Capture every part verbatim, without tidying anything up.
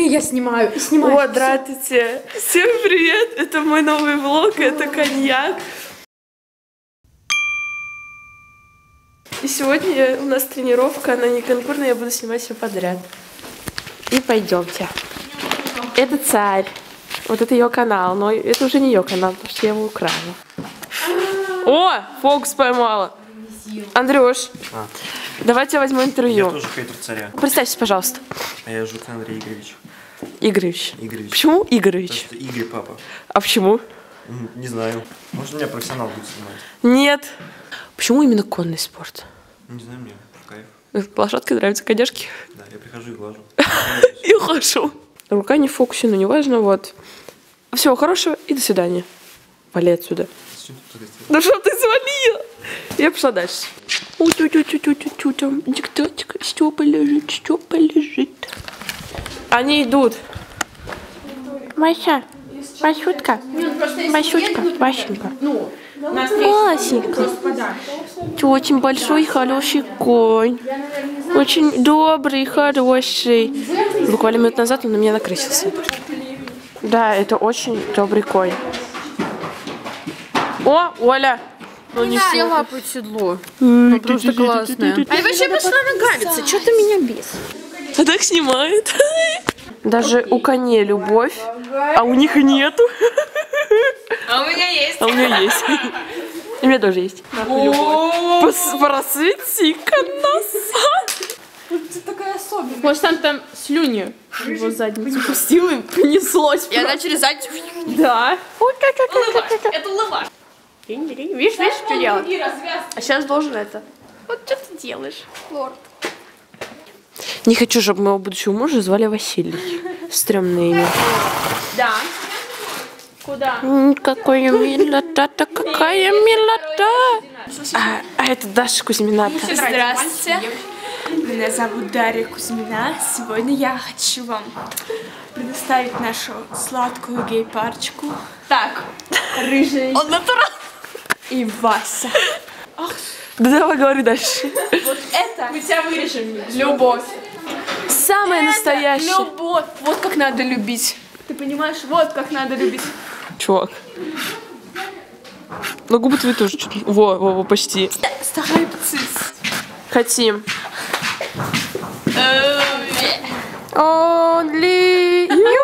Не, я снимаю, снимаю. О, здравствуйте. Всем привет. Это мой новый влог, это коньяк. И сегодня у нас тренировка, она не конкурсная, я буду снимать все подряд. И пойдемте. Это Царь. Вот это ее канал, но это уже не ее канал, потому что я его украла. О, фокус поймала. Андрюш, а. давайте возьму интервью. Я тоже хейтер Царя. Представьтесь, пожалуйста. А я Жук Андрей Игоревич. Игоревич. Игоревич. Почему Игоревич? Потому что Игорь папа. А почему? Не знаю. Может, меня профессионал будет снимать. Нет. Почему именно конный спорт? Не знаю, мне в кайф. Лошадки нравятся, коняшки? Да, я прихожу и глажу. И ухожу. Рука не в фокусе, но неважно, вот. Всего хорошего и до свидания. Вали отсюда. Да что ты свалила? Я пошла дальше. У-тю-тю-тю-тю-тю, там диктатика, Стёпа лежит, Стёпа лежит. Они идут. Вася, Васютка, Васютка, Васенька. Васенька. Ты очень большой и хороший конь. Очень добрый и хороший. Буквально минут назад он на меня накрысился. Да, это очень добрый конь. О, Оля! Ну не все лапают седло. Ну просто классная. А я вообще пошла нагавиться. Что ты меня бесишь? А так снимает. Даже у коней любовь, а у них нету. А у меня есть. А у меня есть. И у меня тоже есть. Просвети-ка нас. Ты такая особенная. Может, там там слюни в его задницу пустил и понеслось. И она через задницу. Да. Это лаваш. Видишь, видишь, что делать? А сейчас должен это. Вот что ты делаешь, лорд? Не хочу, чтобы моего будущего мужа звали Василий. Стрёмное имя. Да. Куда? Какая милота-то, какая милота. А, а это Даша Кузьмина-то. Здравствуйте. Меня зовут Дарья Кузьмина. Сегодня я хочу вам предоставить нашу сладкую гей-парочку. Так, Рыжий. Он натурал. И Вася. Да давай говори дальше. Вот это мы тебя вырежем. Любовь. Самая настоящая. Любовь. Вот как надо любить. Ты понимаешь? Вот как надо любить. Чувак. На губы твои тоже чуть. Во, во, во, почти. Старайпциз. Хотим. Only you.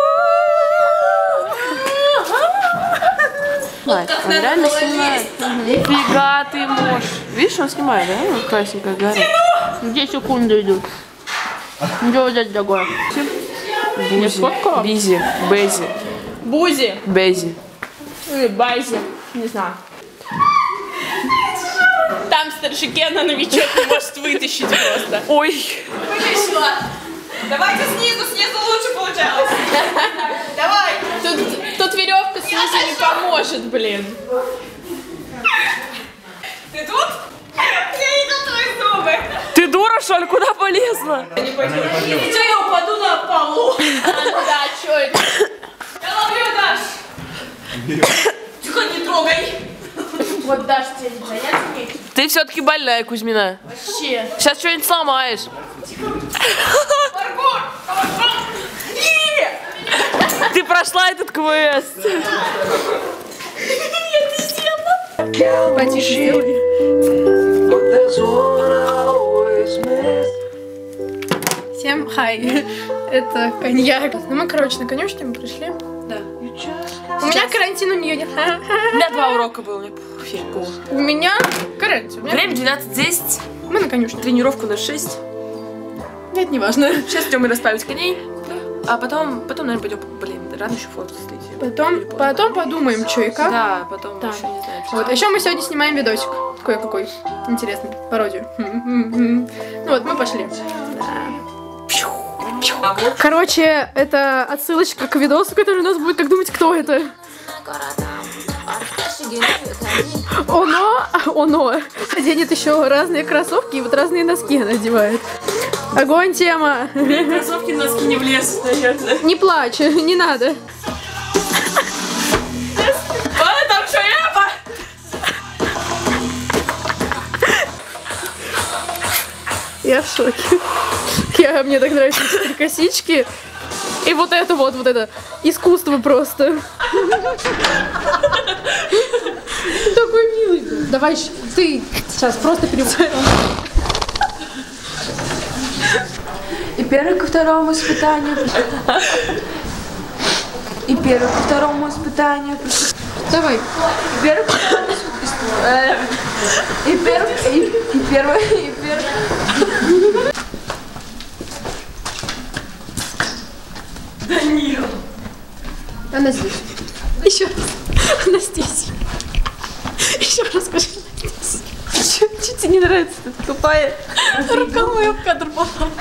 Он реально снимает. Нифига ты можешь. Видишь, он снимает, да? Он красненько горит. Где секунды идут? Где вот это такое? Бузи, Бизи, Бези. Бузи. Бези. Или Байзи. Не знаю. Там старшики на новичок не может вытащить просто. Ой. Вытащила. Давайте снизу, снизу лучше получалось. Давай. Тут, тут веревка снизу не поможет, блин. Ты тут? Я иду твои зубы. Ты дура, что ли? Куда полезла? Если что, я упаду на полу. Да, что это? Я ловлю, Даш. Тихо, не трогай. Вот Даш, тебе не заняться нечем. Ты все-таки больная, Кузьмина. Вообще. Сейчас что-нибудь сломаешь. Паркур. Ты прошла этот квест. Потише делай. Всем хай. Это коньяк. Ну мы, короче, на конюшне мы пришли. Да. У меня карантин, у нее нет. У меня два урока было, мне пофиг. У меня карантин. Время двенадцать десять. Мы на конюшне. Тренировку на шесть. Нет, не важно. Сейчас идем мы расправить коней. А потом, потом, наверное, пойдем. Блин, рано еще фото стоит. Потом, потом подумаем, что и как. Да, потом Да. еще не знаю. Вот, еще мы сегодня снимаем видосик. Кое-какой интересный. Пародию. Ну вот, мы пошли. Короче, это отсылочка к видосу, который у нас будет. Как думаете, кто это? Оно, оно оденет еще разные кроссовки и вот разные носки она одевает. Огонь, тема. Кроссовки, носки не влезут, наверное. Не плачь, не надо. А, там шляпа! Я в шоке. Я, мне так нравятся эти косички. И вот это вот, вот это искусство просто. Такой милый. Давай, ты сейчас просто переводишь. И первый ко второму испытанию. И первый ко второму испытанию. Давай. И первый ко второму испытанию. И первый, и, и первый, и первый. Данил. Она здесь. Еще раз. Она здесь. Еще раз скажи. Что тебе не нравится? Ты тупая. Рука моя в кадр попала.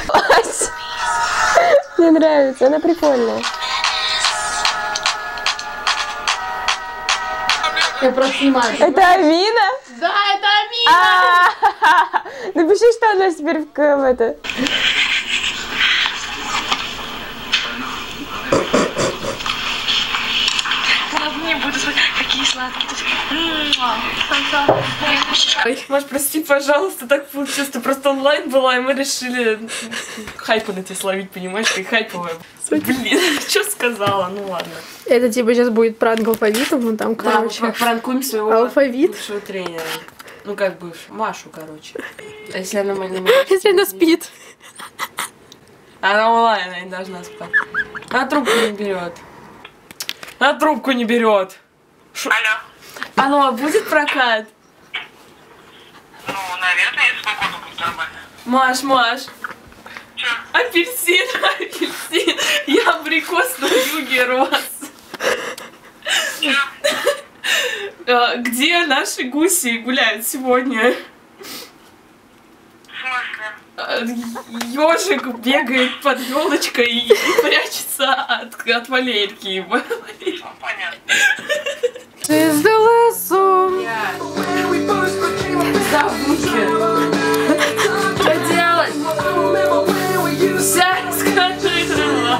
Мне нравится, она прикольная. Я просто снимаю. Это Амина? Да, это Амина! Напиши, что она теперь в это. Не буду смотреть, какие сладкие. Ой, Маш, прости, пожалуйста, так получилось. Ты просто онлайн была, и мы решили хайпу на тебя словить, понимаешь? Ты хайповая. Блин, что сказала? Ну ладно. Это типа сейчас будет пранк алфавитом, ну там, короче. Да, мы пранкуем своего алфавит. бывшего тренера. Ну как бывшего, Машу, короче. А если она на Если она спит. Она онлайн, она не должна спать. Она трубку не берет. Она трубку не берет. Шо? Алло. Алло, а будет прокат? Ну, наверное, если погода будет нормально. Маш, Маш. Че? Апельсин, апельсин. Я абрикос на юге рос. Где наши гуси гуляют сегодня? В смысле? Ежик бегает под елочкой и прячется от, от Валерки. Ну, понятно. She's the lesson. Забудьте. Что делать? Вся скажи.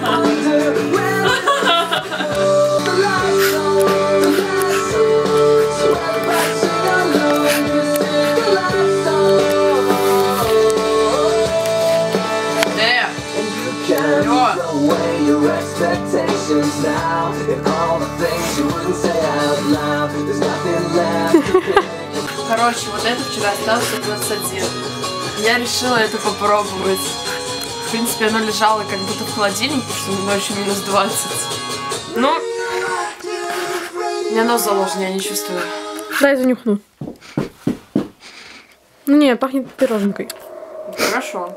Короче, вот это вчера осталось двадцать один. Я решила это попробовать. В принципе, оно лежало как будто в холодильнике, потому что ночью минус двадцать. Ну, у меня нос заложен, я не чувствую. Дай занюхну. Ну не, пахнет пироженкой. Хорошо.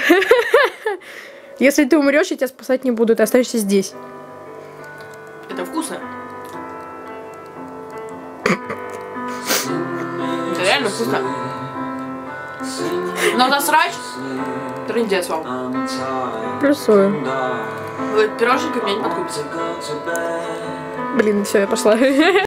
Если ты умрешь, я тебя спасать не буду, ты останешься здесь. Это вкусно. Это реально вкусно. Но насрать, трындец вам. Плюсую. Вы пироженка меня не подкупите. Блин, все, я пошла.